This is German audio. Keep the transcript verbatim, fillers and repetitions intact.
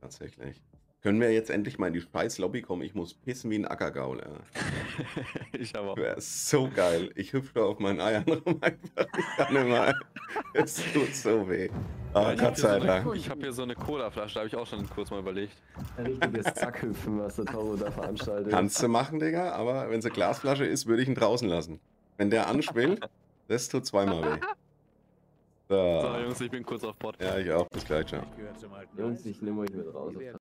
Tatsächlich. Können wir jetzt endlich mal in die scheiß Lobby kommen? Ich muss pissen wie ein Ackergaul, ja. Ich aber. Wäre so geil. Ich hüpfe auf meinen Eiern rum einfach. Ich kann nicht mehr. Es tut so weh. Ah, Ja, ich Gott habe sei hier, so Dank. eine- ich hab hier so eine Colaflasche, da habe ich auch schon kurz mal überlegt. Ein richtiges Zackhüpfen, was der Toro da veranstaltet. Kannst du machen, Digga, aber wenn es eine Glasflasche ist, würde ich ihn draußen lassen. Wenn der anschwillt, das tut zweimal weh. So, So. Jungs, ich bin kurz auf Bord. Ja, ich auch. Bis gleich, ciao. Jungs, ich nehme euch mit raus.